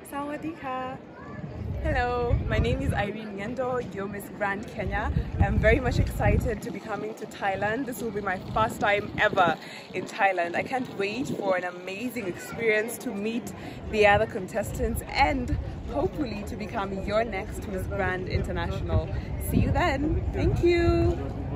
Sawadika. Hello, my name is Irene Nyendo, your Miss Grand Kenya. I'm very much excited to be coming to Thailand. This will be my first time ever in Thailand. I can't wait for an amazing experience to meet the other contestants and hopefully to become your next Miss Grand International. See you then. Thank you.